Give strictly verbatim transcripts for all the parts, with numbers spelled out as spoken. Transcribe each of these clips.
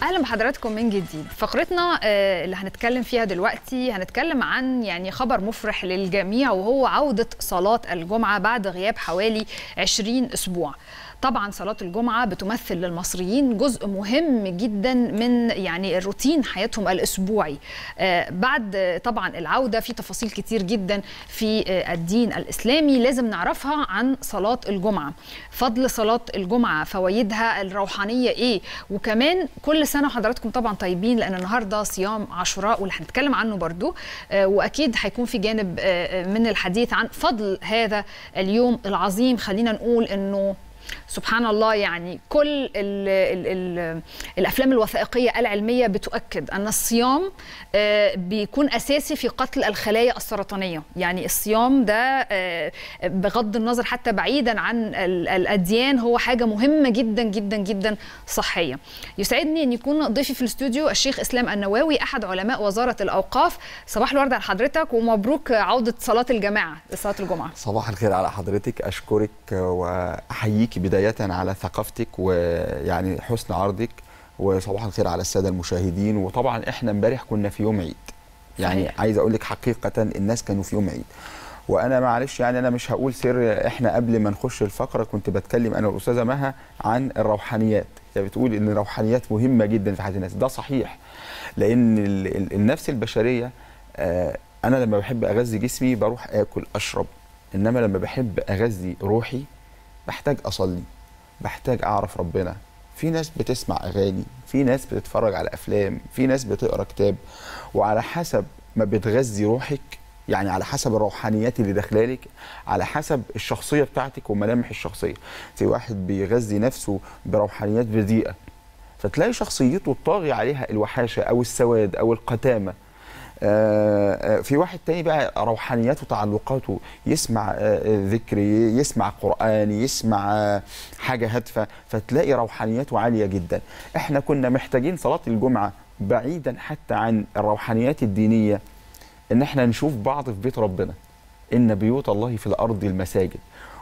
اهلا بحضراتكم من جديد. فقرتنا اللي هنتكلم فيها دلوقتي هنتكلم عن يعني خبر مفرح للجميع، وهو عودة صلاة الجمعة بعد غياب حوالي عشرين اسبوع. طبعا صلاة الجمعة بتمثل للمصريين جزء مهم جدا من يعني الروتين حياتهم الأسبوعي. آه بعد طبعا العودة في تفاصيل كتير جدا في آه الدين الإسلامي لازم نعرفها عن صلاة الجمعة. فضل صلاة الجمعة، فوائدها الروحانية إيه، وكمان كل سنة وحضراتكم طبعا طيبين، لأن النهاردة صيام عاشوراء واللي هنتكلم عنه برضو. آه وأكيد هيكون في جانب آه من الحديث عن فضل هذا اليوم العظيم. خلينا نقول إنه سبحان الله، يعني كل ال ال ال الأفلام الوثائقية العلمية بتؤكد أن الصيام بيكون أساسي في قتل الخلايا السرطانية. يعني الصيام ده بغض النظر حتى بعيدا عن الأديان هو حاجة مهمة جدا جدا جدا صحية. يسعدني أن يكون ضيفي في الاستوديو الشيخ إسلام النواوي، أحد علماء وزارة الأوقاف. صباح الورد على حضرتك ومبروك عودة صلاة الجماعة لصلاة الجمعة. صباح الخير على حضرتك، أشكرك وأحييك بداية على ثقافتك ويعني حسن عرضك، وصباح الخير على السادة المشاهدين. وطبعا احنا امبارح كنا في يوم عيد، يعني صحيح. عايز اقول لك حقيقة الناس كانوا في يوم عيد، وانا معلش يعني انا مش هقول سر. احنا قبل ما نخش الفقرة كنت بتكلم انا والاستاذة مها عن الروحانيات، هي يعني بتقول ان الروحانيات مهمة جدا في حياة الناس. ده صحيح، لان النفس البشرية انا لما بحب اغذي جسمي بروح اكل اشرب، انما لما بحب اغذي روحي بحتاج اصلي، بحتاج اعرف ربنا. في ناس بتسمع اغاني، في ناس بتتفرج على افلام، في ناس بتقرا كتاب، وعلى حسب ما بتغذي روحك، يعني على حسب الروحانيات اللي داخلالك، على حسب الشخصيه بتاعتك وملامح الشخصيه. في واحد بيغذي نفسه بروحانيات بذيئه، فتلاقي شخصيته طاغي عليها الوحاشه او السواد او القتامه. آه في واحد تاني بقى روحانياته وتعلقاته، يسمع آه ذكر، يسمع قرآن، يسمع آه حاجة هادفة، فتلاقي روحانياته عالية جدا. احنا كنا محتاجين صلاة الجمعة بعيدا حتى عن الروحانيات الدينية، ان احنا نشوف بعض في بيت ربنا، ان بيوت الله في الأرض المساجد.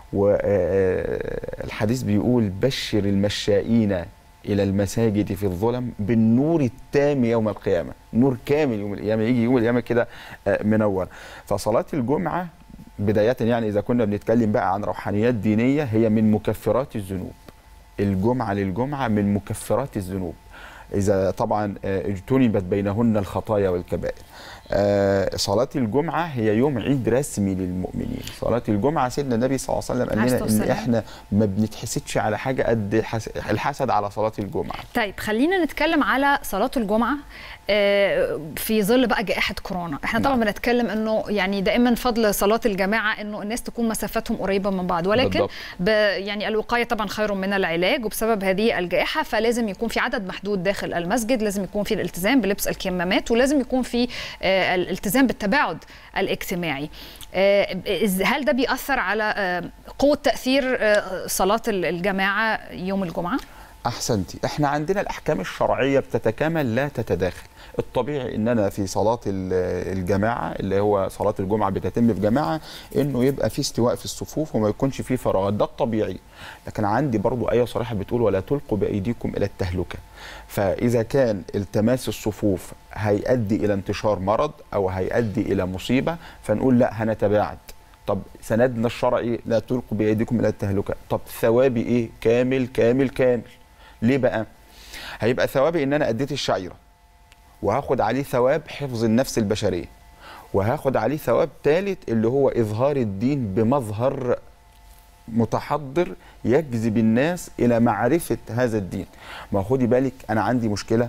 والحديث بيقول بشر المشائين إلى المساجد في الظلم بالنور التام يوم القيامة. نور كامل يوم القيامة، يجي يوم القيامة كده منور. فصلاة الجمعة بداية، يعني إذا كنا بنتكلم بقى عن روحانيات دينية، هي من مكفرات الذنوب. الجمعة للجمعة من مكفرات الذنوب، إذا طبعا اجتنبت بينهن الخطايا والكبائر. آه صلاة الجمعة هي يوم عيد رسمي للمؤمنين. صلاة الجمعة سيدنا النبي صلى الله عليه وسلم قال لنا إن إحنا ما بنتحسدش على حاجة قد الحسد على صلاة الجمعة. طيب خلينا نتكلم على صلاة الجمعة آه في ظل بقى جائحة كورونا. احنا طبعا نعم. بنتكلم انه يعني دائما فضل صلاة الجماعة انه الناس تكون مسافتهم قريبة من بعض، ولكن يعني الوقاية طبعا خير من العلاج، وبسبب هذه الجائحة فلازم يكون في عدد محدود داخل المسجد، لازم يكون في الالتزام بلبس الكمامات، ولازم يكون في آه الالتزام بالتباعد الاجتماعي. هل ده بيأثر على قوة تأثير صلاة الجماعة يوم الجمعة؟ أحسنتي. احنا عندنا الأحكام الشرعية بتتكامل لا تتداخل. الطبيعي ان انا في صلاة الجماعة اللي هو صلاة الجمعة بتتم في جماعة، انه يبقى في استواء في الصفوف وما يكونش في فراغات، ده الطبيعي. لكن عندي برضو آية صريحة بتقول ولا تلقوا بأيديكم إلى التهلكة. فإذا كان التماس الصفوف هيؤدي إلى انتشار مرض أو هيؤدي إلى مصيبة، فنقول لا هنتباعد. طب سندنا الشرعي لا تلقوا بأيديكم إلى التهلكة، طب ثوابي إيه؟ كامل كامل كامل. ليه بقى؟ هيبقى ثوابي إن أنا أديت الشعيرة، وهاخد عليه ثواب حفظ النفس البشرية، وهاخد عليه ثواب ثالث اللي هو إظهار الدين بمظهر متحضر يجذب الناس إلى معرفة هذا الدين. ما خدي بالك أنا عندي مشكلة،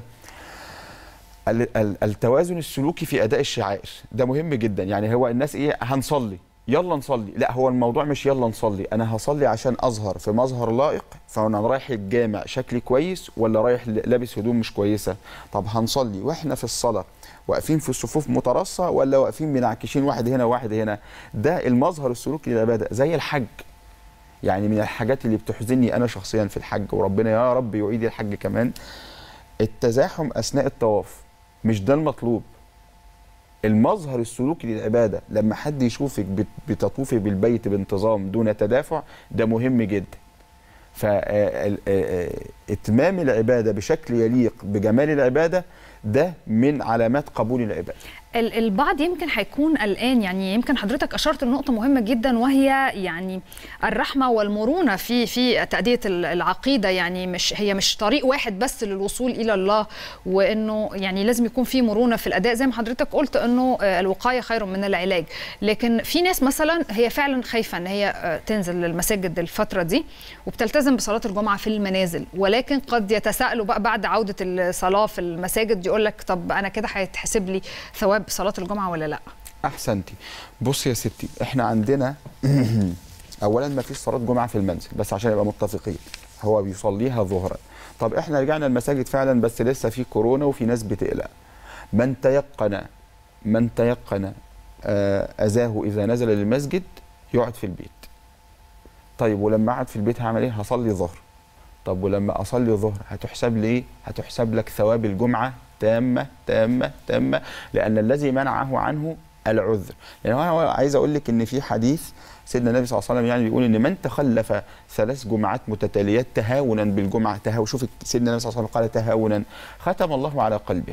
التوازن السلوكي في أداء الشعائر ده مهم جدا. يعني هو الناس إيه، هنصلي يلا نصلي، لا هو الموضوع مش يلا نصلي، أنا هصلي عشان أظهر في مظهر لائق، فأنا رايح الجامع شكلي كويس ولا رايح لابس هدوم مش كويسة؟ طب هنصلي وإحنا في الصلاة واقفين في الصفوف مترصة ولا واقفين منعكشين واحد هنا وواحد هنا؟ ده المظهر السلوكي للعبادة. زي الحج، يعني من الحاجات اللي بتحزنني أنا شخصيا في الحج، وربنا يا رب يعيد الحج كمان، التزاحم أثناء الطواف. مش ده المطلوب. المظهر السلوكي للعبادة لما حد يشوفك بتطوفي بالبيت بانتظام دون تدافع، ده مهم جدا. فإتمام العبادة بشكل يليق بجمال العبادة ده من علامات قبول العبادة. البعض يمكن هيكون قلقان، يعني يمكن حضرتك اشرت لنقطه مهمه جدا، وهي يعني الرحمه والمرونه في في تاديه العقيده. يعني مش هي مش طريق واحد بس للوصول الى الله، وانه يعني لازم يكون في مرونه في الاداء زي ما حضرتك قلت انه الوقايه خير من العلاج. لكن في ناس مثلا هي فعلا خايفه ان هي تنزل للمساجد الفتره دي وبتلتزم بصلاه الجمعه في المنازل، ولكن قد يتساءلوا بقى بعد عوده الصلاه في المساجد يقول لك طب انا كده هيتحسب لي ثواب صلاة الجمعة ولا لا؟ أحسنتي. بصي يا ستي، احنا عندنا أولا ما فيش صلاة جمعة في المنزل، بس عشان يبقى متفقين هو بيصليها ظهرا. طب احنا رجعنا المساجد فعلا بس لسه في كورونا وفي ناس بتقلق. من تيقن من تيقن أذاه إذا نزل للمسجد يقعد في البيت. طيب ولما قعد في البيت هعمل ايه؟ هصلي ظهر. طب ولما أصلي ظهر هتحسب لي ايه؟ هتحسب لك ثواب الجمعة تامة تامة تامة، لأن الذي منعه عنه العذر. يعني أنا عايز أقول لك إن في حديث سيدنا النبي صلى الله عليه وسلم يعني بيقول إن من تخلف ثلاث جمعات متتاليات تهاونا بالجمعة، تهاو شوف سيدنا النبي صلى الله عليه وسلم قال تهاونا، ختم الله على قلبه.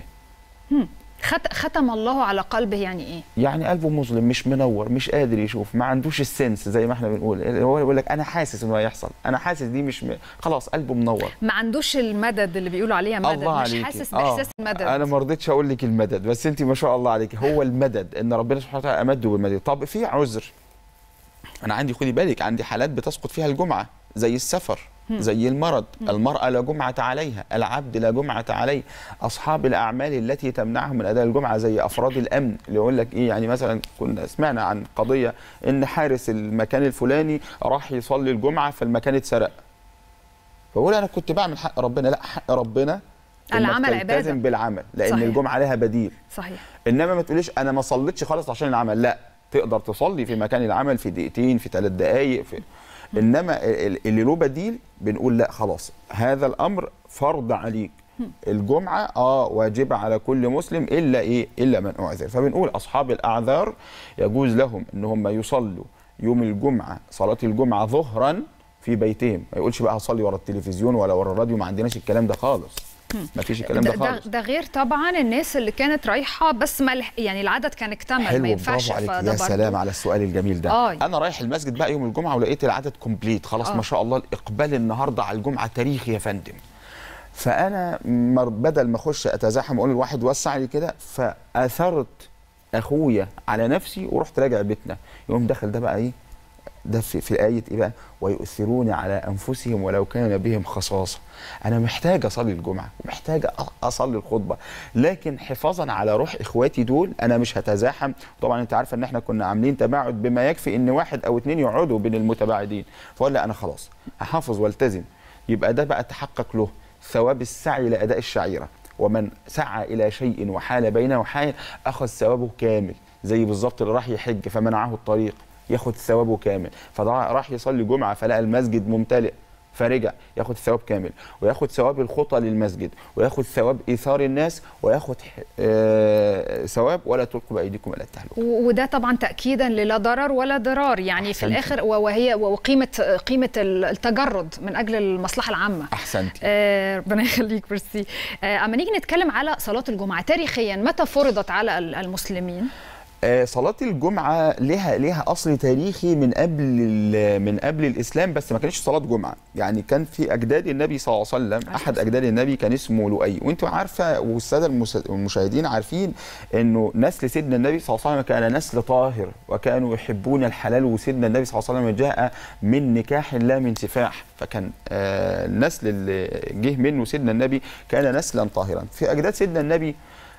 ختم الله على قلبه يعني ايه؟ يعني قلبه مظلم، مش منور، مش قادر يشوف، ما عندوش السنس زي ما احنا بنقول. هو يقول لك انا حاسس انه هيحصل، انا حاسس دي مش م... خلاص قلبه منور، ما عندوش المدد اللي بيقولوا عليها مدد، الله مش عليكي. حاسس باحساس آه. المدد. انا ما رضيتش اقول لك المدد، بس انت ما شاء الله عليكي هو المدد ان ربنا سبحانه وتعالى امده بالمدد. طب في عذر، انا عندي خدي بالك عندي حالات بتسقط فيها الجمعه زي السفر، زي المرض. المرأة لا جمعة عليها، العبد لا جمعة عليه، أصحاب الأعمال التي تمنعهم من أداء الجمعة زي أفراد الأمن اللي يقول لك إيه. يعني مثلا كنا سمعنا عن قضية إن حارس المكان الفلاني راح يصلي الجمعة فالمكان اتسرق، فبقول أنا كنت بعمل حق ربنا. لا، حق ربنا العمل عبادة، تلتزم بالعمل، لأن صحيح. الجمعة لها بديل. صحيح. إنما ما تقوليش أنا ما صليتش خالص عشان العمل، لا، تقدر تصلي في مكان العمل في دقيقتين في ثلاث دقائق في... انما اللي له بديل بنقول لا خلاص هذا الامر فرض عليك. الجمعه اه واجبه على كل مسلم الا ايه؟ الا من اعذر. فبنقول اصحاب الاعذار يجوز لهم ان هم يصلوا يوم الجمعه صلاه الجمعه ظهرا في بيتهم، ما يقولش بقى هصلي ورا التلفزيون ولا ورا الراديو، ما عندناش الكلام ده خالص. ما فيش الكلام ده خالص. ده غير طبعا الناس اللي كانت رايحه بس ما يعني العدد كان اكتمل، ما ينفعش. يا سلام على السؤال الجميل ده. آه. انا رايح المسجد بقى يوم الجمعه ولقيت العدد كومبليت خلاص. آه. ما شاء الله الاقبال النهارده على الجمعه تاريخي يا فندم. فانا بدل ما اخش اتزاحم واقول الواحد وسع لي كده، فاثرت اخويا على نفسي ورحت راجع بيتنا. يقوم داخل ده بقى ايه؟ ده في, في آية إيه بقى؟ ويؤثرون على أنفسهم ولو كان بهم خصاصة. أنا محتاج أصلي الجمعة ومحتاج أصلي الخطبة، لكن حفاظا على روح إخواتي دول أنا مش هتزاحم. طبعا أنت عارفة إن إحنا كنا عاملين تباعد بما يكفي إن واحد أو اتنين يقعدوا بين المتباعدين، فقال لا أنا خلاص أحافظ والتزم. يبقى ده بقى تحقق له ثواب السعي لأداء الشعيرة، ومن سعى إلى شيء وحال بينه وحال أخذ ثوابه كامل، زي بالظبط اللي راح يحج فمنعه الطريق ياخد ثوابه كامل، فراح يصلي جمعه فلقى المسجد ممتلئ فرجع ياخد ثواب كامل، وياخد ثواب الخطى للمسجد، وياخد ثواب ايثار الناس، وياخد آه ثواب ولا تلقوا بايديكم الى التهلكه. وده طبعا تاكيدا للا ضرر ولا ضرار، يعني أحسنتي. في الاخر وهي وقيمه قيمه التجرد من اجل المصلحه العامه. احسنتي. آه ربنا يخليك ميرسي. آه اما نيجي نتكلم على صلاه الجمعه تاريخيا متى فرضت على المسلمين؟ صلاة الجمعة لها لها أصل تاريخي من قبل من قبل الإسلام، بس ما كانتش صلاة جمعة. يعني كان في أجداد النبي صلى الله عليه وسلم، أحد أجداد النبي كان اسمه لؤي، وأنتم عارفة والسادة المشاهدين عارفين إنه نسل سيدنا النبي صلى الله عليه وسلم كان نسل طاهر وكانوا يحبون الحلال، وسيدنا النبي صلى الله عليه وسلم جاء من نكاح لا من سفاح، فكان النسل اللي جه منه سيدنا النبي كان نسلا طاهرا. في أجداد سيدنا النبي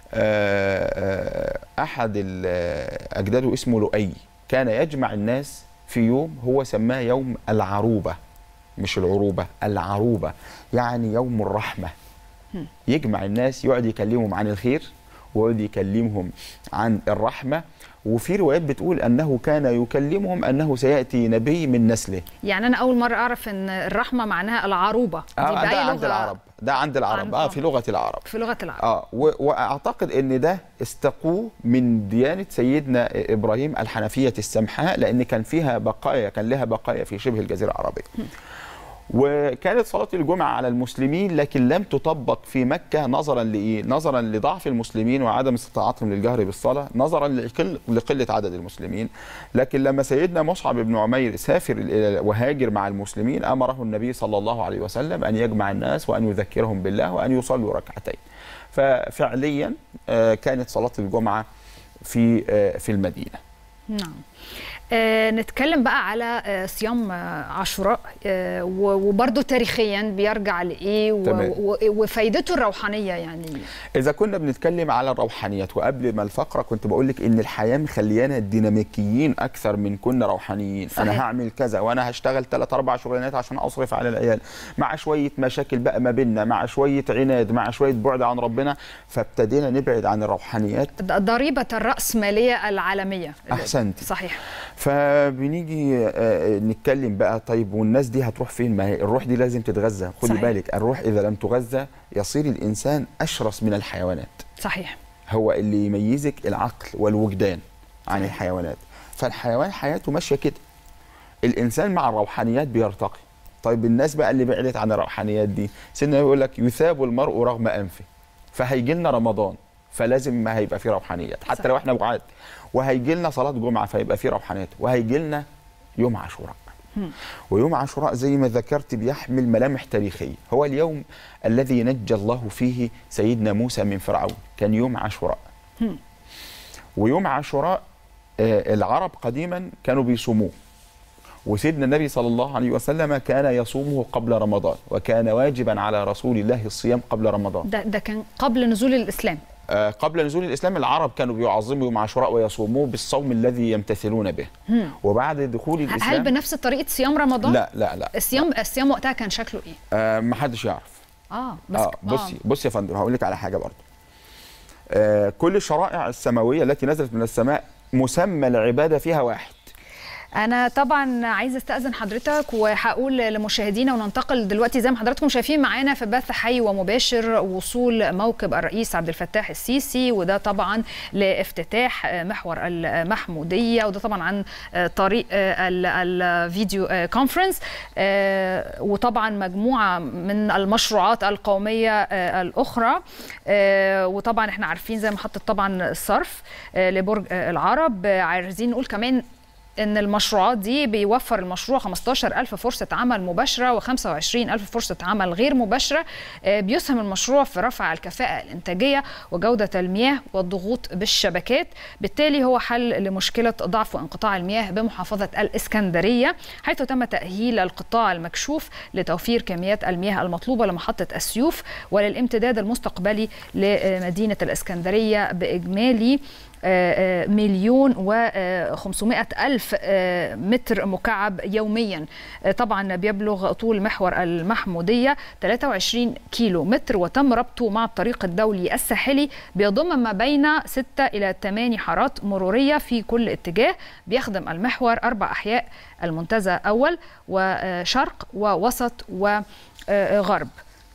أحد أجداده اسمه لؤي، كان يجمع الناس في يوم هو سماه يوم العروبة، مش العروبة، العروبة، يعني يوم الرحمة. يجمع الناس يقعد يكلمهم عن الخير ويقعد يكلمهم عن الرحمة، وفي روايات بتقول أنه كان يكلمهم أنه سيأتي نبي من نسله. يعني أنا أول مرة أعرف أن الرحمة معناها العروبة. دي آه ده عند العرب، ده عند العرب عند اه في لغة العرب. في لغة العرب. اه وأعتقد أن ده استقوه من ديانة سيدنا إبراهيم الحنفية السمحاء، لأن كان فيها بقايا، كان لها بقايا في شبه الجزيرة العربية. وكانت صلاة الجمعة على المسلمين لكن لم تطبق في مكة نظرا لإيه؟ نظرا لضعف المسلمين وعدم استطاعتهم للجهر بالصلاة، نظرا لقل لقلة عدد المسلمين. لكن لما سيدنا مصعب بن عمير سافر وهاجر مع المسلمين أمره النبي صلى الله عليه وسلم أن يجمع الناس وأن يذكرهم بالله وأن يصلوا ركعتين. ففعليا كانت صلاة الجمعة في في المدينة. نعم. آه نتكلم بقى على آه صيام آه عاشوراء آه وبرضه تاريخيا بيرجع لايه وفايدته الروحانيه. يعني اذا كنا بنتكلم على الروحانيات، وقبل ما الفقره كنت بقول لك ان الحياه مخليانا ديناميكيين اكثر من كنا روحانيين. صحيح. انا هعمل كذا وانا هشتغل ثلاث اربع شغلانات عشان اصرف على العيال، مع شويه مشاكل بقى ما بيننا، مع شويه عناد، مع شويه بعد عن ربنا، فابتدينا نبعد عن الروحانيات. ضريبه الراسماليه العالميه. احسنت. صحيح. فبنيجي نتكلم بقى، طيب والناس دي هتروح فين؟ ما هي الروح دي لازم تتغذى. خدي بالك، الروح اذا لم تغذى يصير الانسان اشرس من الحيوانات. صحيح. هو اللي يميزك العقل والوجدان عن الحيوانات. فالحيوان حياته ماشيه كده، الانسان مع الروحانيات بيرتقي. طيب الناس بقى اللي بعدت عن الروحانيات دي، سيدنا يقول لك يثاب المرء رغم انفه. فهيجي لنا رمضان فلازم ما هيبقى فيه روحانيات حتى صح. لو احنا بعاد. وهيجي لنا صلاه جمعه فيبقى فيه روحانيات. وهيجي لنا يوم عاشوراء. ويوم عاشوراء زي ما ذكرت بيحمل ملامح تاريخيه. هو اليوم الذي نجى الله فيه سيدنا موسى من فرعون، كان يوم عاشوراء. ويوم عاشوراء العرب قديما كانوا بيصوموه، وسيدنا النبي صلى الله عليه وسلم كان يصومه قبل رمضان، وكان واجبا على رسول الله الصيام قبل رمضان. ده, ده كان قبل نزول الإسلام. آه قبل نزول الإسلام العرب كانوا بيعظموا يوم عاشوراء ويصوموه بالصوم الذي يمتثلون به. هم. وبعد دخول الإسلام، هل بنفس طريقة صيام رمضان؟ لا لا لا. الصيام الصيام وقتها كان شكله إيه؟ آه ما حدش يعرف. اه بس آه بصي بصي يا فندم، هقول لك على حاجة برضه. آه كل الشرائع السماوية التي نزلت من السماء مسمى العبادة فيها واحد. أنا طبعا عايزة استأذن حضرتك وهقول لمشاهدينا، وننتقل دلوقتي زي ما حضراتكم شايفين معانا في بث حي ومباشر وصول موكب الرئيس عبد الفتاح السيسي، وده طبعا لافتتاح محور المحمودية، وده طبعا عن طريق الفيديو كونفرنس، وطبعا مجموعة من المشروعات القومية الأخرى. وطبعا احنا عارفين زي محطة طبعا الصرف لبرج العرب. عايزين نقول كمان إن المشروعات دي بيوفر المشروع خمستاشر ألف فرصة عمل مباشرة وخمسة وعشرين ألف فرصة عمل غير مباشرة. بيسهم المشروع في رفع الكفاءة الإنتاجية وجودة المياه والضغوط بالشبكات. بالتالي هو حل لمشكلة ضعف وانقطاع المياه بمحافظة الإسكندرية، حيث تم تأهيل القطاع المكشوف لتوفير كميات المياه المطلوبة لمحطة السيوف وللامتداد المستقبلي لمدينة الإسكندرية بإجمالي مليون وخمسمائة ألف متر مكعب يوميا. طبعا بيبلغ طول محور المحمودية ثلاثة وعشرين كيلو متر، وتم ربطه مع الطريق الدولي الساحلي، بيضم ما بين ستة إلى ثمانية حارات مرورية في كل اتجاه. بيخدم المحور أربع أحياء، المنتزه أول وشرق ووسط وغرب.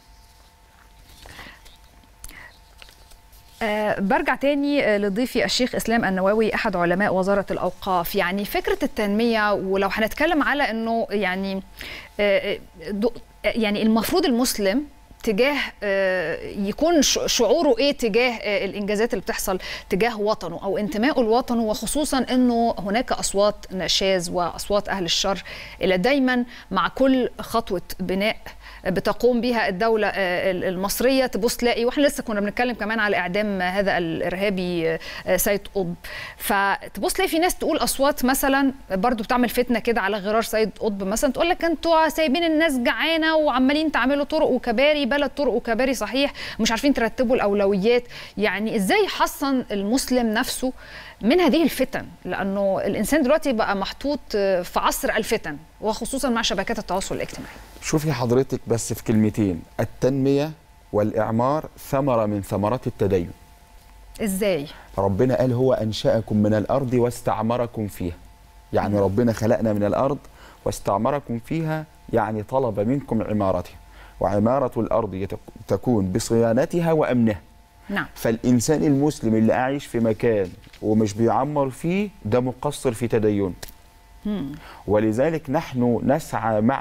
أه برجع تاني لضيفي الشيخ إسلام النواوي أحد علماء وزارة الأوقاف. يعني فكرة التنمية، ولو هنتكلم على أنه يعني أه يعني المفروض أنه تجاه أه يكون شعوره إيه تجاه أه الإنجازات اللي بتحصل تجاه وطنه أو انتمائه لوطنه، وخصوصا أنه هناك أصوات نشاز وأصوات أهل الشر اللي دايما مع كل خطوة بناء بتقوم بها الدولة المصرية تبص تلاقي، واحنا لسه كنا بنتكلم كمان على إعدام هذا الإرهابي سيد قطب، فتبص تلاقي في ناس تقول أصوات مثلا برضو بتعمل فتنة كده على غرار سيد قطب مثلا، تقول لك انتوا سايبين الناس جعانة وعمالين تعملوا طرق وكباري، بلد طرق وكباري صحيح، مش عارفين ترتبوا الأولويات. يعني إزاي يحصن المسلم نفسه من هذه الفتن؟ لأنه الإنسان دلوقتي بقى محطوط في عصر الفتن، وخصوصا مع شبكات التواصل الاجتماعي. شوفي حضرتك بس في كلمتين، التنمية والإعمار ثمرة من ثمرات التدين. إزاي؟ ربنا قال هو أنشأكم من الأرض واستعمركم فيها. يعني م. ربنا خلقنا من الأرض واستعمركم فيها، يعني طلب منكم عمارتها، وعمارة الأرض تكون بصيانتها وأمنها. نعم. فالإنسان المسلم اللي عايش في مكان ومش بيعمر فيه ده مقصر في تدينه. ولذلك نحن نسعى مع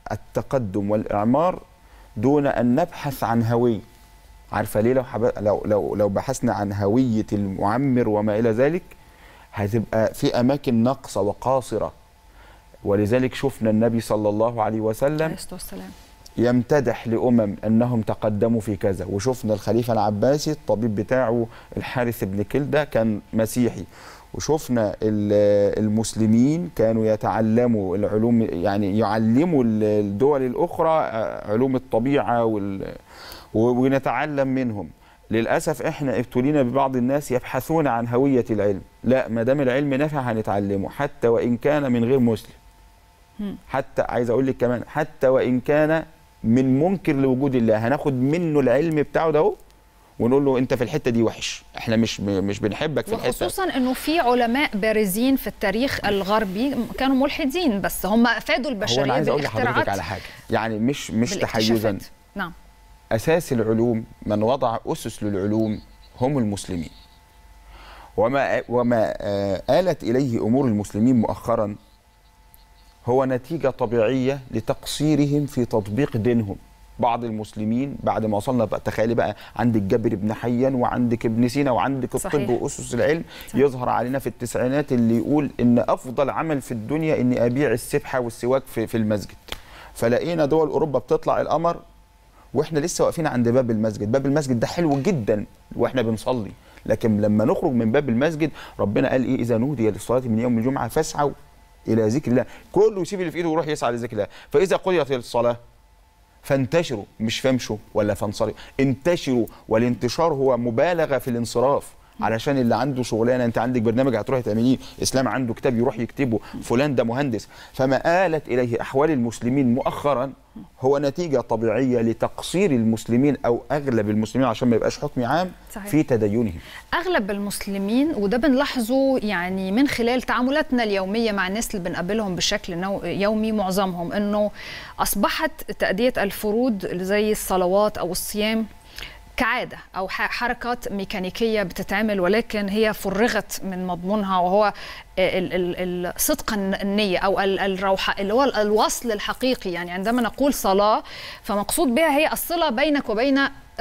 التقدم والإعمار دون أن نبحث عن هوية. عارفة ليه؟ لو حب... لو لو لو بحثنا عن هوية المعمر وما إلى ذلك هتبقى في أماكن ناقصة وقاصرة. ولذلك شفنا النبي صلى الله عليه وسلم عليه الصلاة والسلام يمتدح لأمم أنهم تقدموا في كذا، وشفنا الخليفة العباسي الطبيب بتاعه الحارث بن كلدة كان مسيحي، وشفنا المسلمين كانوا يتعلموا العلوم، يعني يعلموا الدول الأخرى علوم الطبيعة وال... ونتعلم منهم. للأسف احنا ابتلينا ببعض الناس يبحثون عن هوية العلم. لا، ما دام العلم نافع هنتعلمه حتى وإن كان من غير مسلم. حتى عايز أقول لك كمان حتى وإن كان من منكر لوجود الله هناخد منه العلم بتاعه ده ونقول له انت في الحته دي وحش، احنا مش مش بنحبك في الحته. وخصوصا انه في علماء بارزين في التاريخ الغربي كانوا ملحدين بس هم افادوا البشريه. هو انا عايز اقول لحضرتك على حاجه، يعني مش مش تحيزا. نعم. اساس العلوم، من وضع اسس للعلوم هم المسلمين. وما وما آلت اليه امور المسلمين مؤخرا هو نتيجه طبيعيه لتقصيرهم في تطبيق دينهم. بعض المسلمين بعد ما وصلنا بقى، تخيلي بقى عندك جابر بن حيان وعندك ابن سينا وعندك الطب واسس العلم، صحيح. يظهر علينا في التسعينات اللي يقول ان افضل عمل في الدنيا اني ابيع السبحه والسواك في في المسجد. فلقينا دول اوروبا بتطلع القمر واحنا لسه واقفين عند باب المسجد. باب المسجد ده حلو جدا واحنا بنصلي، لكن لما نخرج من باب المسجد ربنا قال ايه؟ اذا نودي للصلاه من يوم الجمعه فاسعوا الى ذكر الله. كله يسيب اللي في ايده ويروح يسعى لذكر الله. فاذا قضيت الصلاه فانتشروا، مش فامشوا ولا فانصرفوا، انتشروا. والانتشار هو مبالغه في الانصراف، علشان اللي عنده شغلانه، انت عندك برنامج هتروحي تعمليه، اسلام عنده كتاب يروح يكتبه، فلان ده مهندس. فما آلت اليه احوال المسلمين مؤخرا هو نتيجه طبيعيه لتقصير المسلمين او اغلب المسلمين، عشان ما يبقاش حكم عام، صحيح. في تدينهم. اغلب المسلمين، وده بنلاحظه يعني من خلال تعاملاتنا اليوميه مع الناس اللي بنقابلهم بشكل يومي، معظمهم انه اصبحت تأدية الفروض زي الصلوات او الصيام كعادة أو حركات ميكانيكية بتتعمل، ولكن هي فرغت من مضمونها، وهو صدق النية أو الروحة اللي هو الوصل الحقيقي. يعني عندما نقول صلاة فمقصود بها هي الصلة بينك وبين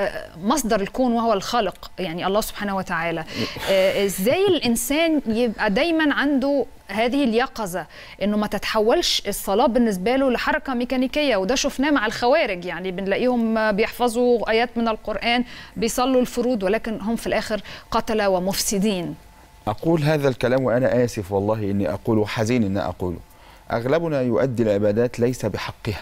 مصدر الكون وهو الخالق، يعني الله سبحانه وتعالى. ازاي الانسان يبقى دايما عنده هذه اليقظه انه ما تتحولش الصلاه بالنسبه له لحركه ميكانيكيه؟ وده شفناه مع الخوارج، يعني بنلاقيهم بيحفظوا ايات من القران، بيصلوا الفروض، ولكن هم في الاخر قتله ومفسدين. اقول هذا الكلام وانا اسف والله اني اقوله، حزين ان اقوله. اغلبنا يؤدي العبادات ليس بحقها.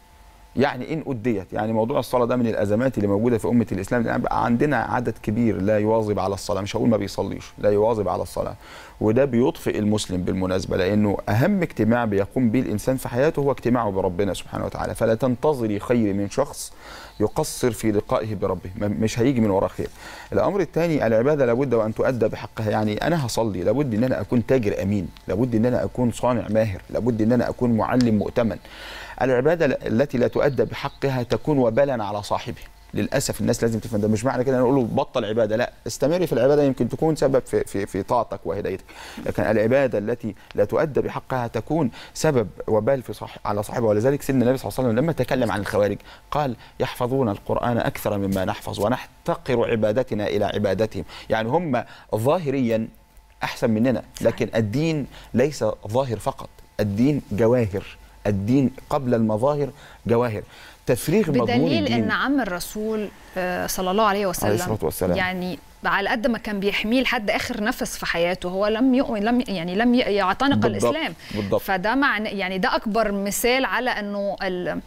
يعني إن أديت، يعني موضوع الصلاة ده من الأزمات اللي موجودة في أمة الإسلام. الآن بقى عندنا عدد كبير لا يواظب على الصلاة، مش هقول ما بيصليش، لا يواظب على الصلاة، وده بيطفئ المسلم بالمناسبة، لأنه أهم اجتماع بيقوم به الإنسان في حياته هو اجتماعه بربنا سبحانه وتعالى. فلا تنتظري خير من شخص يقصر في لقائه بربه، مش هيجي من وراه خير. الأمر الثاني، العبادة لابد وأن تؤدى بحقها. يعني أنا هصلي لابد أن أنا أكون تاجر أمين، لابد أن أنا أكون صانع ماهر، لابد أن أنا أكون معلم مؤتمن. العبادة التي لا تؤدى بحقها تكون وبالا على صاحبها. للأسف الناس لازم تفهم ده، مش معنى كده نقول له بطل عبادة، لا، استمري في العبادة، يمكن تكون سبب في في في طاعتك وهدايتك، لكن العبادة التي لا تؤدى بحقها تكون سبب وبال في صح على صاحبها. ولذلك سيدنا النبي صلى الله عليه وسلم لما تكلم عن الخوارج قال: يحفظون القرآن أكثر مما نحفظ ونحتقر عبادتنا إلى عبادتهم. يعني هم ظاهريا أحسن مننا، لكن الدين ليس ظاهر فقط، الدين جواهر، الدين قبل المظاهر جواهر. تفريغ مضمون الدين، بدليل ان عم الرسول صلى الله عليه وسلم عليه الصلاة والسلام يعني على قد ما كان بيحميه لحد اخر نفس في حياته، هو لم يؤمن، لم يعني لم يعتنق بالضبط الاسلام. بالضبط. فده معنى يعني ده اكبر مثال على انه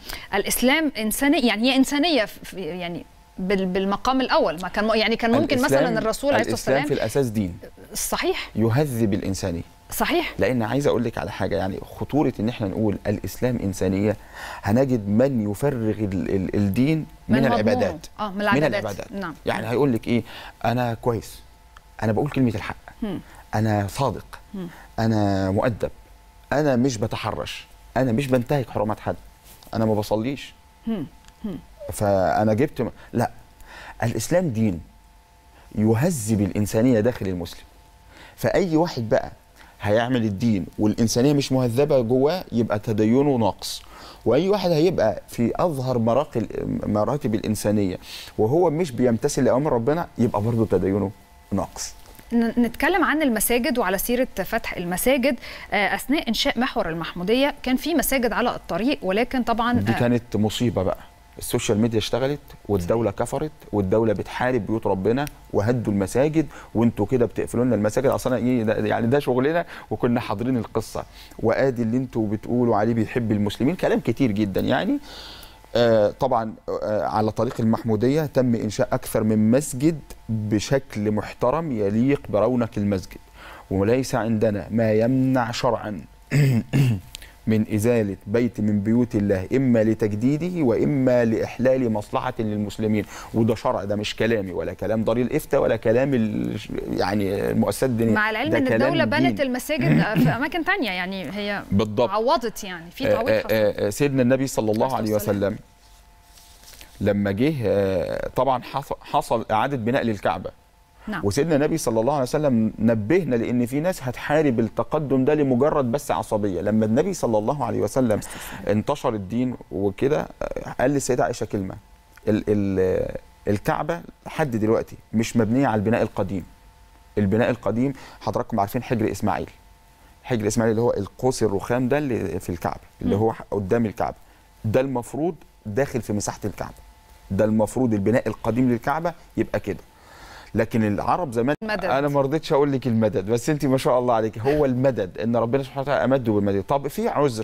الاسلام انساني، يعني هي انسانيه يعني بالمقام الاول. ما كان يعني كان ممكن مثلا الرسول عليه الصلاه والسلام، الاسلام في الاساس دين صحيح يهذب الانسانيه، صحيح. لان عايز اقول لك على حاجه، يعني خطوره ان احنا نقول الاسلام انسانيه، هنجد من يفرغ ال ال الدين من, من العبادات اه من العبادات, من العبادات. نعم. يعني هيقول لك ايه؟ انا كويس، انا بقول كلمه الحق، هم. انا صادق، هم. انا مؤدب، انا مش بتحرش، انا مش بنتهك حرمات حد، انا ما بصليش، هم. هم. فانا جبت م... لا، الاسلام دين يهذب الانسانيه داخل المسلم. فاي واحد بقى هيعمل الدين والانسانيه مش مهذبه جواه يبقى تدينه ناقص. واي واحد هيبقى في اظهر مراتب مراتب الانسانيه وهو مش بيمتثل لاوامر ربنا يبقى برضه تدينه ناقص. نتكلم عن المساجد، وعلى سيرة فتح المساجد أثناء إنشاء محور المحمودية كان في مساجد على الطريق، ولكن طبعا دي كانت مصيبة بقى. السوشيال ميديا اشتغلت والدولة كفرت والدولة بتحارب بيوت ربنا وهدوا المساجد، وانتوا كده بتقفلوا لنا المساجد. اصلا ايه ده يعني ده شغلنا وكنا حاضرين القصة، وادي اللي انتوا بتقولوا عليه بيحب المسلمين، كلام كتير جدا يعني. آه طبعا آه على طريق المحمودية تم إنشاء أكثر من مسجد بشكل محترم يليق برونق المسجد، وليس عندنا ما يمنع شرعا من إزالة بيت من بيوت الله إما لتجديده وإما لإحلال مصلحة للمسلمين، وده شرع، ده مش كلامي ولا كلام دار الإفتاء ولا كلام يعني المؤسسات الدينية. مع العلم أن الدولة بنت المساجد في أماكن تانية، يعني هي بالضبط عوضت، يعني في تعويض حصل. سيدنا النبي صلى الله عليه وسلم لما جه طبعا حصل إعادة بناء للكعبة. نعم. وسيدنا النبي صلى الله عليه وسلم نبهنا لان في ناس هتحارب التقدم ده لمجرد بس عصبيه. لما النبي صلى الله عليه وسلم انتشر الدين وكده قال للسيده عائشه كلمه، ال ال الكعبه لحد دلوقتي مش مبنيه على البناء القديم. البناء القديم حضراتكم عارفين حجر اسماعيل، حجر اسماعيل اللي هو القوس الرخام ده اللي في الكعبه اللي هو قدام الكعبه، ده المفروض داخل في مساحه الكعبه، ده المفروض البناء القديم للكعبه يبقى كده. لكن العرب زمان مدد. انا ما رضيتش اقول لك المدد، بس انت ما شاء الله عليك هو المدد ان ربنا سبحانه وتعالى امده بالمدد. طب في عذر،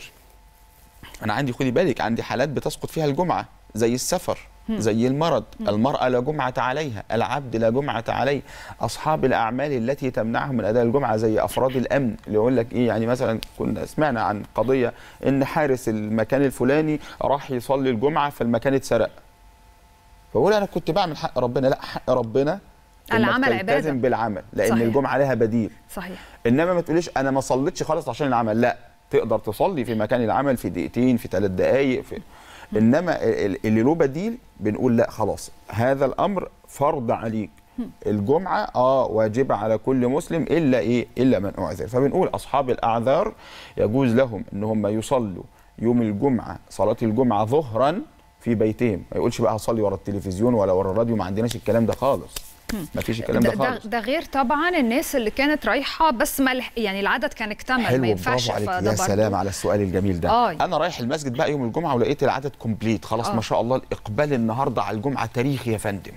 انا عندي خدي بالك عندي حالات بتسقط فيها الجمعه زي السفر زي المرض. المراه لا جمعه عليها، العبد لا جمعه عليه، اصحاب الاعمال التي تمنعهم من اداء الجمعه زي افراد الامن اللي يقول لك ايه، يعني مثلا كنا سمعنا عن قضيه ان حارس المكان الفلاني راح يصلي الجمعه فالمكان اتسرق، فبقول انا كنت بعمل حق ربنا. لا، حق ربنا العمل عباده، تلتزم بالعمل لان صحيح. الجمعه لها بديل صحيح، انما ما تقوليش انا ما صليتش خالص عشان العمل، لا، تقدر تصلي في مكان العمل في دقيقتين في ثلاث دقائق في... انما اللي له بديل بنقول لا خلاص هذا الامر فرض عليك. الجمعه اه واجبه على كل مسلم الا ايه الا من اعذر، فبنقول اصحاب الاعذار يجوز لهم ان هم يصلوا يوم الجمعه صلاه الجمعه ظهرا في بيتهم، ما يقولش بقى هصلي ورا التلفزيون ولا ورا الراديو، ما عندناش الكلام ده خالص، ما فيش الكلام ده خالص. ده غير طبعا الناس اللي كانت رايحه بس ما يعني العدد كان اكتمل ما ينفعش. يا سلام على السؤال الجميل ده. آه. انا رايح المسجد بقى يوم الجمعه ولقيت العدد كومبليت خلاص. آه. ما شاء الله الاقبال النهارده على الجمعه تاريخي يا فندم.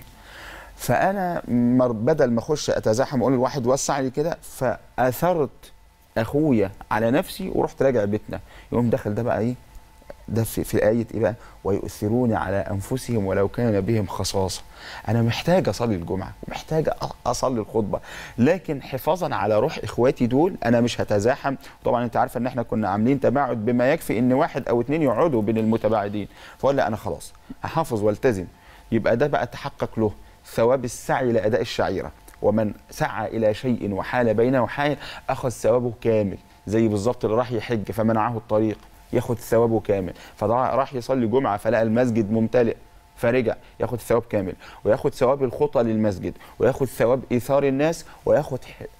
فانا بدل ما اخش اتزاحم واقول الواحد وسع لي كده، فاثرت اخويا على نفسي ورحت راجع بيتنا. يوم دخل ده بقى ايه ده في, في آية إيه بقى؟ ويؤثرون على أنفسهم ولو كان بهم خصاصة. أنا محتاج أصلي الجمعة ومحتاج أصلي الخطبة، لكن حفاظا على روح إخواتي دول أنا مش هتزاحم. طبعا أنت عارفة إن إحنا كنا عاملين تباعد بما يكفي إن واحد أو اتنين يقعدوا بين المتباعدين، فقال لا أنا خلاص هحافظ والتزم. يبقى ده بقى تحقق له ثواب السعي لأداء الشعيرة، ومن سعى إلى شيء وحال بينه وحال أخذ ثوابه كامل، زي بالظبط اللي راح يحج فمنعه الطريق ياخد ثوابه كامل، فراح يصلي جمعه فلقى المسجد ممتلئ فرجع ياخد ثواب كامل، وياخد ثواب الخطى للمسجد، وياخد ثواب ايثار الناس، وياخد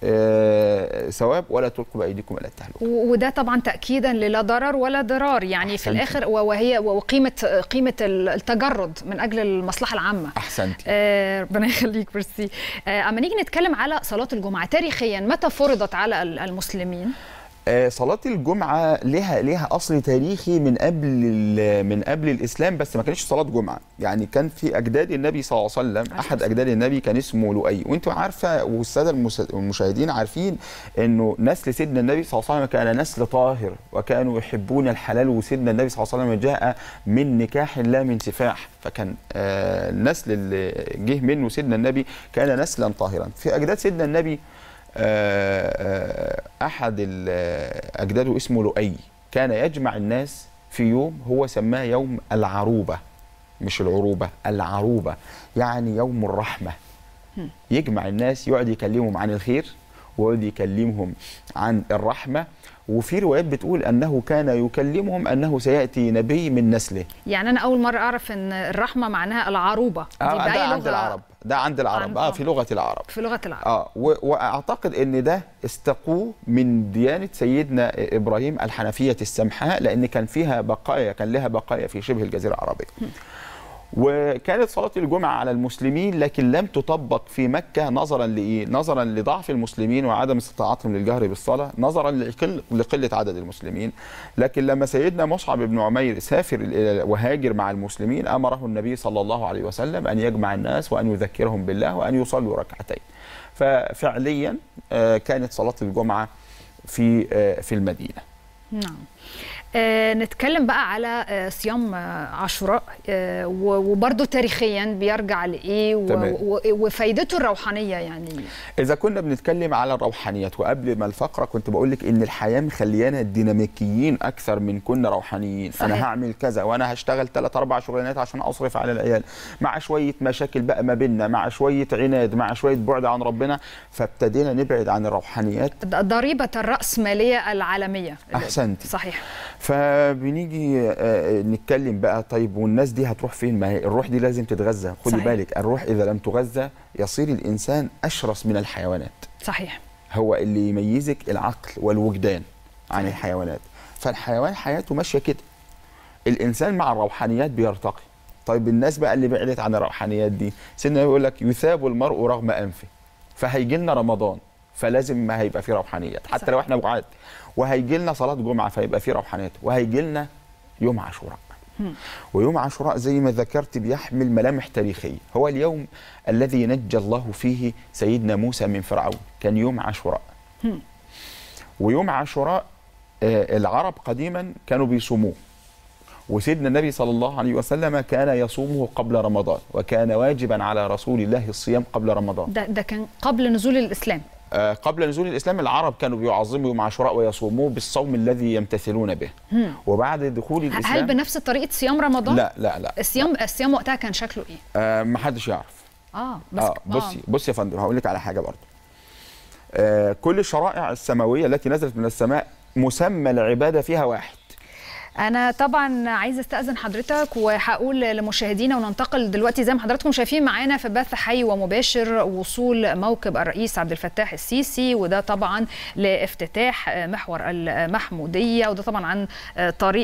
آه ثواب ولا تلقوا بايديكم الى التهلكه. وده طبعا تاكيدا للا ضرر ولا ضرار، يعني أحسنتي. في الاخر وهي وقيمه قيمه التجرد من اجل المصلحه العامه. احسنتي. آه ربنا يخليك ميرسي. آه اما نيجي نتكلم على صلاه الجمعه تاريخيا متى فرضت على المسلمين؟ صلاة الجمعة لها لها أصل تاريخي من قبل من قبل الإسلام، بس ما كانش صلاة جمعة. يعني كان في أجداد النبي صلى الله عليه وسلم، أحد أجداد النبي كان اسمه لؤي، وأنتوا عارفة والسادة المشاهدين عارفين إنه نسل سيدنا النبي صلى الله عليه وسلم كان نسل طاهر وكانوا يحبون الحلال، وسيدنا النبي صلى الله عليه وسلم جاء من نكاح لا من سفاح، فكان آه النسل اللي جه منه سيدنا النبي كان نسلا طاهرا. في أجداد سيدنا النبي أحد أجداده اسمه لؤي، كان يجمع الناس في يوم هو سماه يوم العروبة، مش العروبة، العروبة، يعني يوم الرحمة. يجمع الناس يقعد يكلمهم عن الخير ويقعد يكلمهم عن الرحمة، وفي روايات بتقول أنه كان يكلمهم أنه سيأتي نبي من نسله. يعني أنا أول مرة أعرف أن الرحمة معناها العروبة. دي آه ده عند العرب. ده عند العرب اه في لغه العرب في لغه العرب اه واعتقد ان ده استقوه من ديانه سيدنا ابراهيم الحنفيه السمحاء، لان كان فيها بقايا، كان لها بقايا في شبه الجزيره العربيه. وكانت صلاة الجمعة على المسلمين لكن لم تطبق في مكة نظرا لإيه؟ نظرا لضعف المسلمين وعدم استطاعتهم للجهر بالصلاة، نظرا لقل لقلة عدد المسلمين. لكن لما سيدنا مصعب بن عمير سافر وهاجر مع المسلمين أمره النبي صلى الله عليه وسلم أن يجمع الناس وأن يذكرهم بالله وأن يصلوا ركعتين. ففعليا كانت صلاة الجمعة في في المدينة. نعم. آه نتكلم بقى على آه صيام آه عاشوراء آه وبرضه تاريخيا بيرجع لايه وفايدته الروحانيه. يعني اذا كنا بنتكلم على الروحانيات، وقبل ما الفقره كنت بقول لك ان الحياه مخليانا ديناميكيين اكثر من كنا روحانيين. صحيح. انا هعمل كذا وانا هشتغل ثلاث اربع شغلانات عشان اصرف على العيال، مع شويه مشاكل بقى ما بيننا، مع شويه عناد، مع شويه بعد عن ربنا، فابتدينا نبعد عن الروحانيات. ضريبه الراسماليه العالميه. احسنتي. صحيح. فبنيجي نتكلم بقى، طيب والناس دي هتروح فين؟ ما هي الروح دي لازم تتغذى. خدي بالك الروح اذا لم تغذى يصير الانسان اشرس من الحيوانات. صحيح. هو اللي يميزك العقل والوجدان عن الحيوانات. فالحيوان حياته ماشيه كده، الانسان مع الروحانيات بيرتقي. طيب الناس بقى اللي بعدت عن الروحانيات دي، سيدنا يقول لك يثاب المرء رغم انفه. فهيجي لنا رمضان فلازم ما هيبقى فيه روحانيات حتى. صحيح. لو احنا بعاد، وهيجي لنا صلاه جمعه فيبقى فيه روحانيات، وهيجي لنا يوم عاشوراء. ويوم عاشوراء زي ما ذكرت بيحمل ملامح تاريخيه، هو اليوم الذي نجى الله فيه سيدنا موسى من فرعون، كان يوم عاشوراء. ويوم عاشوراء آه العرب قديما كانوا بيصوموه، وسيدنا النبي صلى الله عليه وسلم كان يصومه قبل رمضان، وكان واجبا على رسول الله الصيام قبل رمضان. ده, ده كان قبل نزول الإسلام. آه قبل نزول الإسلام العرب كانوا بيعظموا يوم عاشوراء ويصوموه بالصوم الذي يمتثلون به. هم. وبعد دخول الإسلام، هل بنفس طريقة صيام رمضان؟ لا لا لا. الصيام الصيام وقتها كان شكله إيه؟ آه ما حدش يعرف. اه بس آه بصي آه. بصي يا فندم، هقول لك على حاجة برضه. آه كل الشرائع السماوية التي نزلت من السماء مسمى العبادة فيها واحد. أنا طبعا عايزة استأذن حضرتك وهقول لمشاهدينا، وننتقل دلوقتي زي ما حضراتكم شايفين معانا في بث حي ومباشر وصول موكب الرئيس عبد الفتاح السيسي، وده طبعا لافتتاح محور المحمودية، وده طبعا عن طريق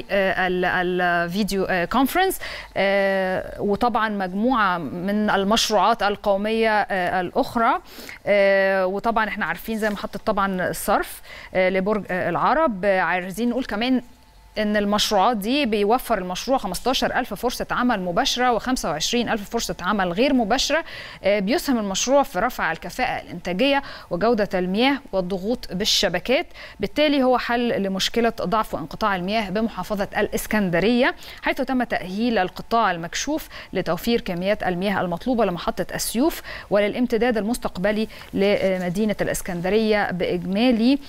الفيديو كونفرنس، وطبعا مجموعة من المشروعات القومية الأخرى. وطبعا احنا عارفين زي محطة طبعا الصرف لبرج العرب. عايزين نقول كمان إن المشروعات دي بيوفر المشروع خمستاشر ألف فرصة عمل مباشرة وخمسة وعشرين ألف فرصة عمل غير مباشرة. بيسهم المشروع في رفع الكفاءة الإنتاجية وجودة المياه والضغوط بالشبكات. بالتالي هو حل لمشكلة ضعف وانقطاع المياه بمحافظة الإسكندرية، حيث تم تأهيل القطاع المكشوف لتوفير كميات المياه المطلوبة لمحطة السيوف وللامتداد المستقبلي لمدينة الإسكندرية بإجمالي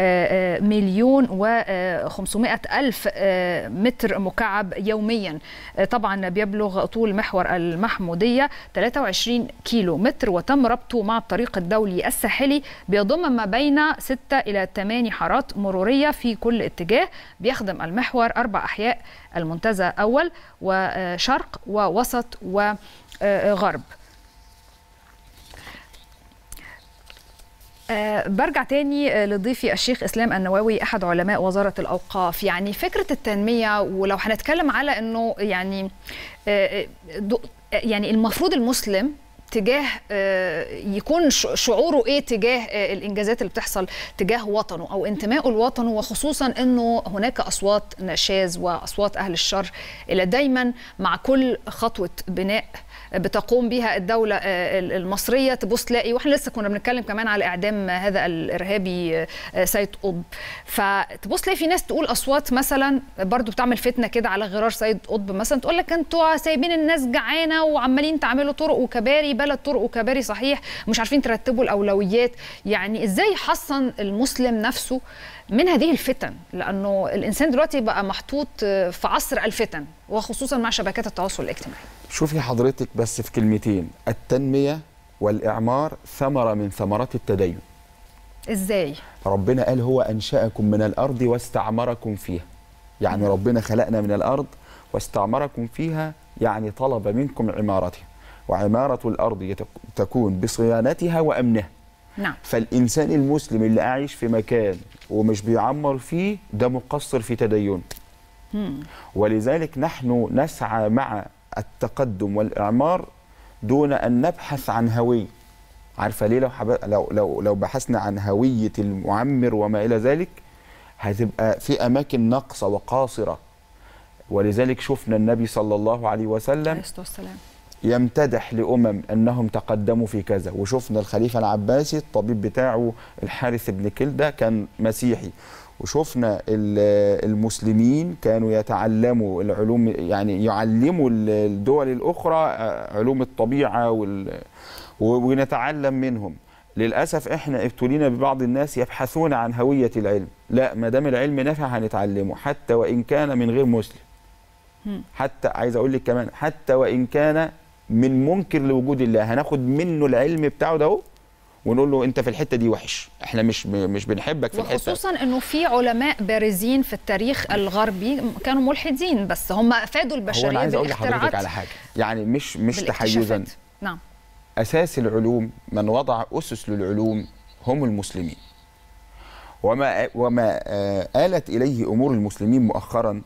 مليون وخمسمائة ألف متر مكعب يوميا. طبعا بيبلغ طول محور المحمودية ثلاثة وعشرين كيلو متر، وتم ربطه مع الطريق الدولي الساحلي، بيضم ما بين ستة إلى ثمانية حارات مرورية في كل اتجاه. بيخدم المحور أربع أحياء: المنتزه أول وشرق ووسط وغرب. أه برجع تاني لضيفي الشيخ إسلام النواوي أحد علماء وزارة الأوقاف. يعني فكرة التنمية، ولو هنتكلم على أنه يعني أه يعني المفروض المسلم تجاه أه يكون شعوره ايه تجاه أه الانجازات اللي بتحصل تجاه وطنه او انتمائه لوطنه، وخصوصا انه هناك اصوات نشاز واصوات اهل الشر اللي دايما مع كل خطوه بناء بتقوم بها الدولة المصرية تبص تلاقي، واحنا لسه كنا بنتكلم كمان على اعدام هذا الارهابي سيد قطب، فتبص تلاقي في ناس تقول اصوات مثلا برضو بتعمل فتنة كده على غرار سيد قطب مثلا، تقول لك انتوا سايبين الناس جعانة وعمالين تعملوا طرق وكباري، بلد طرق وكباري صحيح، مش عارفين ترتبوا الاولويات. يعني ازاي يحصن المسلم نفسه من هذه الفتن؟ لانه الانسان دلوقتي بقى محطوط في عصر الفتن، وخصوصا مع شبكات التواصل الاجتماعي. شوفي حضرتك بس في كلمتين، التنمية والإعمار ثمرة من ثمرات التدين. ازاي؟ ربنا قال هو أنشأكم من الأرض واستعمركم فيها، يعني م. ربنا خلقنا من الأرض واستعمركم فيها، يعني طلب منكم عمارتها. وعمارة الأرض تكون بصيانتها وأمنها. نعم. فالإنسان المسلم اللي عايش في مكان ومش بيعمر فيه ده مقصر في تدينه. ولذلك نحن نسعى مع التقدم والإعمار دون أن نبحث عن هوية. عارفة ليه؟ لو, حب... لو لو لو بحثنا عن هوية المعمر وما إلى ذلك هتبقى في أماكن ناقصة وقاصرة. ولذلك شفنا النبي صلى الله عليه وسلم يمتدح لأمم أنهم تقدموا في كذا، وشفنا الخليفة العباسي الطبيب بتاعه الحارث بن كلدة كان مسيحي، وشفنا المسلمين كانوا يتعلموا العلوم، يعني يعلموا الدول الأخرى علوم الطبيعة ونتعلم منهم. للأسف احنا ابتلينا ببعض الناس يبحثون عن هوية العلم. لا، ما دام العلم نافع هنتعلمه حتى وإن كان من غير مسلم. حتى عايز أقول لك كمان حتى وإن كان من منكر لوجود الله هناخد منه العلم بتاعه ده ونقول له انت في الحته دي وحش، احنا مش مش بنحبك في الحته. وخصوصا انه في علماء بارزين في التاريخ الغربي كانوا ملحدين بس هم افادوا البشريه بالاختراعات. هو انا عايز اقول لحضرتك على حاجه، يعني مش مش تحيزا. نعم. اساس العلوم، من وضع اسس للعلوم هم المسلمين. وما وما آلت اليه امور المسلمين مؤخرا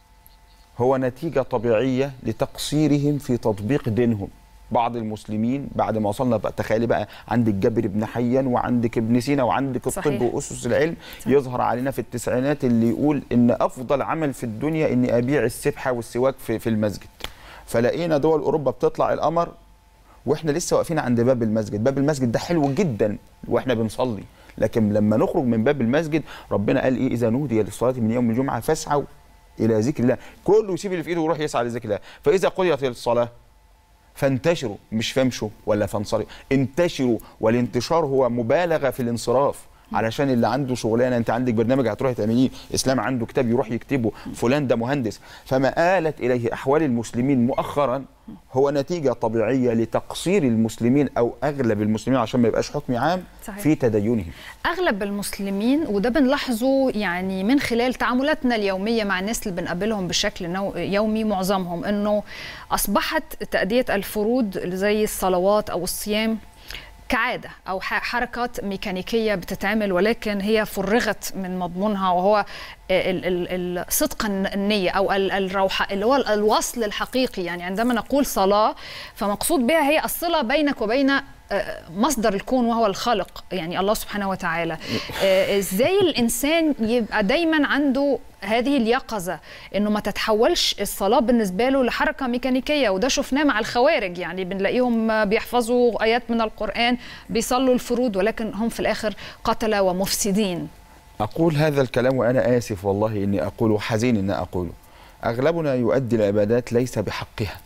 هو نتيجه طبيعيه لتقصيرهم في تطبيق دينهم. بعض المسلمين بعد ما وصلنا بقى، تخيلي بقى عندك جابر بن حيان وعندك ابن سينا وعندك الطب واسس العلم، صحيح. يظهر علينا في التسعينات اللي يقول ان افضل عمل في الدنيا اني ابيع السبحه والسواك في, في المسجد. فلقينا دول اوروبا بتطلع القمر واحنا لسه واقفين عند باب المسجد. باب المسجد ده حلو جدا واحنا بنصلي، لكن لما نخرج من باب المسجد ربنا قال ايه؟ اذا نودي للصلاه من يوم الجمعه فاسعوا الى ذكر الله. كله يسيب اللي في ايده ويروح يسعى لذكر الله. فاذا قضيت الصلاه فانتشروا، مش فامشوا ولا فانصرفوا، انتشروا. والانتشار هو مبالغه في الانصراف، علشان اللي عنده شغلانه، انت عندك برنامج هتروحي تعمليه، اسلام عنده كتاب يروح يكتبه، فلان ده مهندس. فما آلت اليه احوال المسلمين مؤخرا هو نتيجه طبيعيه لتقصير المسلمين او اغلب المسلمين، عشان ما يبقاش حكم عام، صحيح. في تدينهم. اغلب المسلمين، وده بنلاحظه يعني من خلال تعاملاتنا اليوميه مع الناس اللي بنقابلهم بشكل يومي، معظمهم انه اصبحت تأدية الفروض زي الصلوات او الصيام كعادة أو حركات ميكانيكية بتتعمل، ولكن هي فرغت من مضمونها، وهو صدق النية أو الروحة اللي هو الوصل الحقيقي. يعني عندما نقول صلاة فمقصود بها هي الصلة بينك وبين مصدر الكون وهو الخالق، يعني الله سبحانه وتعالى. ازاي الانسان يبقى دايما عنده هذه اليقظه انه ما تتحولش الصلاه بالنسبه له لحركه ميكانيكيه؟ وده شفناه مع الخوارج، يعني بنلاقيهم بيحفظوا ايات من القران، بيصلوا الفروض، ولكن هم في الاخر قتله ومفسدين. اقول هذا الكلام وانا اسف والله اني اقوله، حزين اني اقوله. اغلبنا يؤدي العبادات ليس بحقها.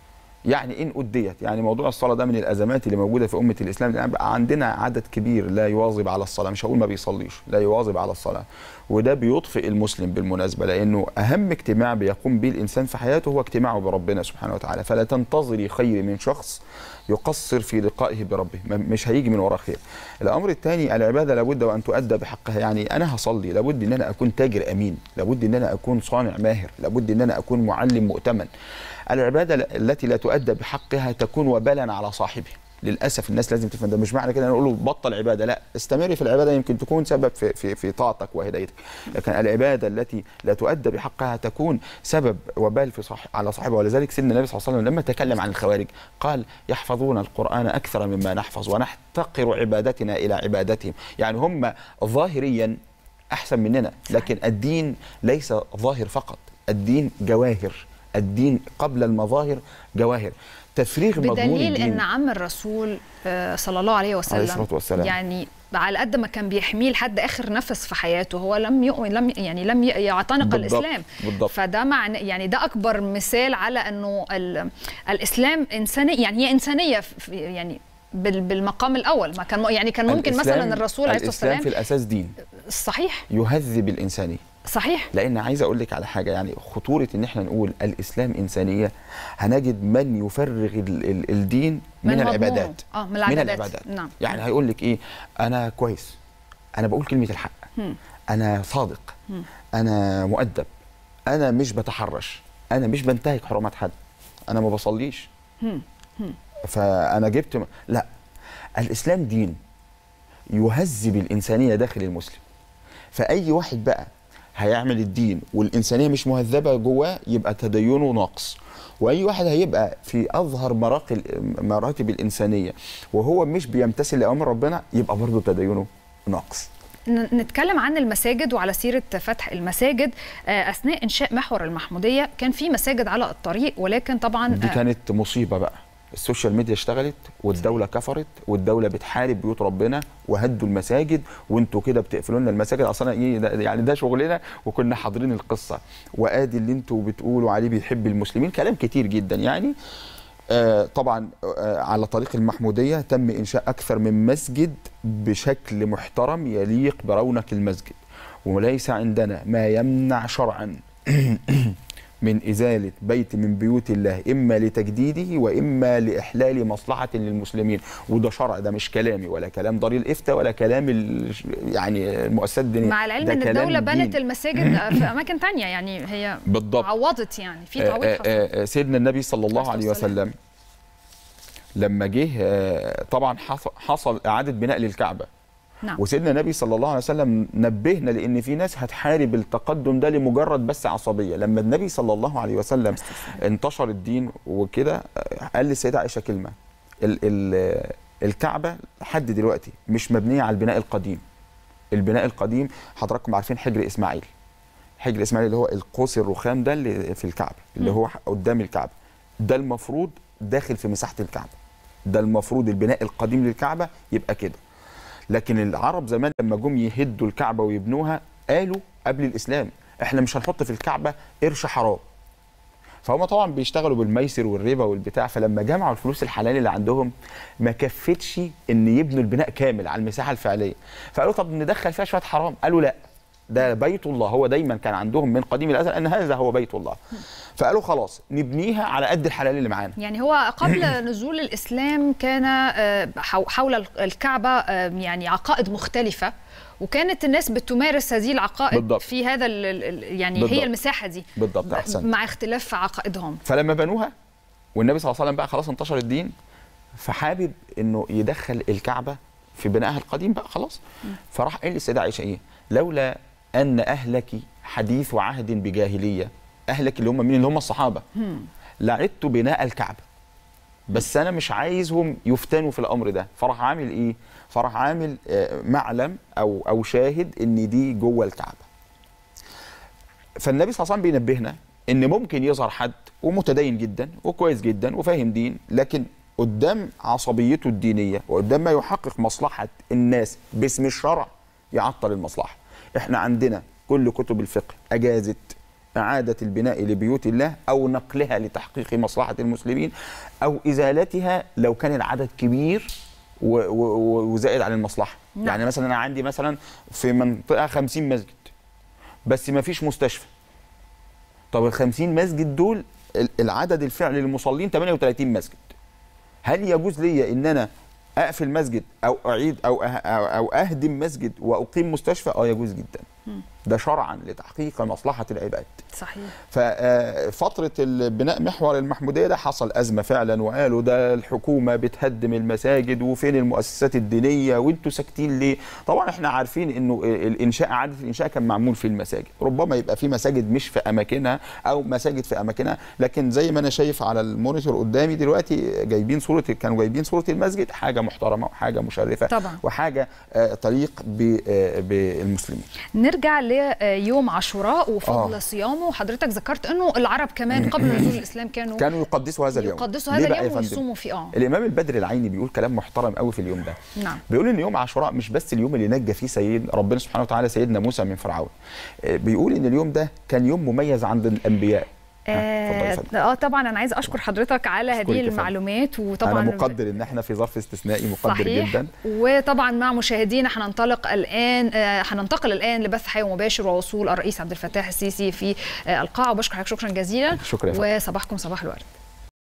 يعني إن أديت، يعني موضوع الصلاة ده من الأزمات اللي موجودة في أمة الإسلام. يعني بقى عندنا عدد كبير لا يواظب على الصلاة، مش هقول ما بيصليش، لا يواظب على الصلاة، وده بيطفئ المسلم بالمناسبة، لأنه أهم اجتماع بيقوم به الإنسان في حياته هو اجتماعه بربنا سبحانه وتعالى. فلا تنتظري خير من شخص يقصر في لقائه بربه، مش هيجي من وراء خير. الأمر الثاني، العبادة لابد وأن تؤدى بحقها. يعني أنا هصلي لابد أن أنا أكون تاجر أمين، لابد أن أنا أكون صانع ماهر، لابد أن أنا أكون معلم مؤتمن. العبادة التي لا تؤدى بحقها تكون وبالا على صاحبها. للأسف الناس لازم تفهم ده. مش معنى كده نقول له بطل عبادة، لا، استمري في العبادة، يمكن تكون سبب في في في طاعتك وهدايتك. لكن العبادة التي لا تؤدى بحقها تكون سبب وبال في صاحب على صاحبها. ولذلك سيدنا النبي صلى الله عليه وسلم لما تكلم عن الخوارج قال: يحفظون القرآن أكثر مما نحفظ ونحتقر عبادتنا إلى عبادتهم. يعني هم ظاهريا أحسن مننا، لكن الدين ليس ظاهر فقط، الدين جواهر. الدين قبل المظاهر جواهر. تفريغ مضمون الدين، بدليل ان عم الرسول صلى الله عليه وسلم عليه الصلاة والسلام يعني على قد ما كان بيحميه لحد اخر نفس في حياته، هو لم يؤمن، لم يعني لم يعتنق بالضبط. الاسلام. بالضبط. فده معنى يعني ده اكبر مثال على انه الاسلام انساني، يعني هي انسانيه يعني بالمقام الاول. ما كان يعني كان ممكن مثلا الرسول عليه الصلاه والسلام، الاسلام في الاساس دين صحيح يهذب الانسانيه، صحيح. لان عايز اقول لك على حاجه، يعني خطوره ان احنا نقول الاسلام انسانيه، هنجد من يفرغ ال ال الدين من, من العبادات. اه من العبادات, من العبادات. نعم. يعني هيقول لك ايه؟ انا كويس، انا بقول كلمه الحق، هم. انا صادق، هم. انا مؤدب، انا مش بتحرش، انا مش بنتهك حرمات حد، انا ما بصليش. هم. هم. فانا جبت م... لا، الاسلام دين يهذب الانسانيه داخل المسلم. فاي واحد بقى هيعمل الدين والانسانيه مش مهذبه جواه يبقى تدينه ناقص، واي واحد هيبقى في اظهر مراقل مراتب الانسانيه وهو مش بيمتثل لاوامر ربنا يبقى برضه تدينه ناقص. نتكلم عن المساجد، وعلى سيرة فتح المساجد أثناء إنشاء محور المحمودية كان في مساجد على الطريق، ولكن طبعا دي كانت مصيبة بقى. السوشيال ميديا اشتغلت والدولة كفرت والدولة بتحارب بيوت ربنا وهدوا المساجد، وانتوا كده بتقفلوا لنا المساجد. اصلا ايه ده يعني؟ ده شغلنا وكنا حاضرين القصة. وادي اللي انتوا بتقولوا عليه بيحب المسلمين، كلام كتير جدا يعني. آه طبعا آه على طريق المحمودية تم إنشاء أكثر من مسجد بشكل محترم يليق برونق المسجد، وليس عندنا ما يمنع شرعا من إزالة بيت من بيوت الله إما لتجديده وإما لإحلال مصلحة للمسلمين. وده شرع، ده مش كلامي ولا كلام دار الإفتاء ولا كلام يعني المؤسسات الدينية، مع العلم ان الدولة بنت المساجد في أماكن تانية، يعني هي بالضبط عوضت، يعني في تعويض. سيدنا النبي صلى الله عليه وسلم لما جه طبعا حصل إعادة بناء للكعبة. نعم. وسيدنا النبي صلى الله عليه وسلم نبهنا لان في ناس هتحارب التقدم ده لمجرد بس عصبيه. لما النبي صلى الله عليه وسلم انتشر الدين وكده قال للسيده عائشه كلمه: ال ال الكعبه لحد دلوقتي مش مبنيه على البناء القديم. البناء القديم حضراتكم عارفين حجر اسماعيل. حجر اسماعيل اللي هو القوس الرخام ده اللي في الكعبه، اللي هو قدام الكعبه، ده المفروض داخل في مساحه الكعبه. ده المفروض البناء القديم للكعبه يبقى كده. لكن العرب زمان لما جم يهدوا الكعبة ويبنوها قالوا قبل الإسلام احنا مش هنحط في الكعبة قرش حرام. فهم طبعا بيشتغلوا بالميسر والربا والبتاع، فلما جمعوا الفلوس الحلال اللي عندهم ما كفتش ان يبنوا البناء كامل على المساحة الفعلية، فقالوا طب ندخل فيها شوية حرام. قالوا لا، ده بيت الله. هو دايما كان عندهم من قديم الازل ان هذا هو بيت الله، فقالوا خلاص نبنيها على قد الحلال اللي معانا. يعني هو قبل نزول الاسلام كان حول الكعبه يعني عقائد مختلفه، وكانت الناس بتمارس هذه العقائد بالضبط. في هذا يعني بالضبط. هي المساحه دي بالضبط احسن، مع اختلاف في عقائدهم. فلما بنوها والنبي صلى الله عليه وسلم بقى خلاص انتشر الدين، فحابب انه يدخل الكعبه في بنائها القديم بقى خلاص. فراح قال للسيده عائشه ايه: لولا ان اهلك حديث عهد بجاهليه. اهلك اللي هم مين؟ اللي هم الصحابه. لعدت بناء الكعبه، بس انا مش عايزهم يفتنوا في الامر ده. فراح عامل ايه؟ فراح عامل معلم او او شاهد ان دي جوه الكعبه. فالنبي صلى الله عليه وسلم بينبهنا ان ممكن يظهر حد ومتدين جدا وكويس جدا وفاهم دين، لكن قدام عصبيته الدينيه وقدام ما يحقق مصلحه الناس باسم الشرع يعطل المصلحه. احنا عندنا كل كتب الفقه اجازت اعاده البناء لبيوت الله او نقلها لتحقيق مصلحه المسلمين او ازالتها لو كان العدد كبير وزائد عن المصلحه. نعم. يعني مثلا انا عندي مثلا في منطقه خمسين مسجد بس ما فيش مستشفى. طب ال خمسين مسجد دول العدد الفعلي للمصلين ثمانية وثلاثين مسجد. هل يجوز لي ان انا اقفل مسجد او اعيد او او اهدم مسجد واقيم مستشفى؟ اه يجوز جدا. ده شرعا لتحقيق مصلحه العباد. صحيح. ففتره البناء محور المحموديه ده حصل ازمه فعلا، وقالوا ده الحكومه بتهدم المساجد وفين المؤسسات الدينيه وانتوا ساكتين ليه؟ طبعا احنا عارفين انه الانشاء اعاده الانشاء كان معمول في المساجد، ربما يبقى في مساجد مش في اماكنها او مساجد في اماكنها، لكن زي ما انا شايف على المونيتور قدامي دلوقتي جايبين صوره، كانوا جايبين صوره المسجد، حاجه محترمه وحاجه مشرفه طبعا. وحاجه تليق بالمسلمين. نرجع ليوم عاشوراء وفضل آه. صيامه، وحضرتك ذكرت انه العرب كمان قبل نزول الاسلام كانوا كانوا يقدسوا هذا اليوم يقدسوا هذا اليوم ويصوموا فيه. اه الامام البدري العيني بيقول كلام محترم قوي في اليوم ده. نعم. بيقول ان يوم عاشوراء مش بس اليوم اللي نجى فيه سيد ربنا سبحانه وتعالى سيدنا موسى من فرعون، بيقول ان اليوم ده كان يوم مميز عند الانبياء. اه, آه طبعا انا عايز اشكر حضرتك على هذه المعلومات، وطبعا انا مقدر ان احنا في ظرف استثنائي، مقدر صحيح. جدا. وطبعا مع مشاهدينا هننطلق الان هننتقل آه الان لبث حي ومباشر ووصول الرئيس عبد الفتاح السيسي في آه القاعه، وبشكر حضرتك شكرا جزيلا. شكرا. وصباحكم صباح الورد.